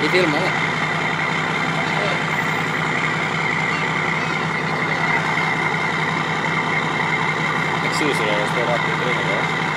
De filmer det. Eksoser står rett i trynet.